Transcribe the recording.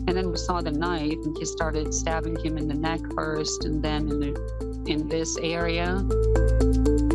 And then we saw the knife, and he started stabbing him in the neck first, and then in this area.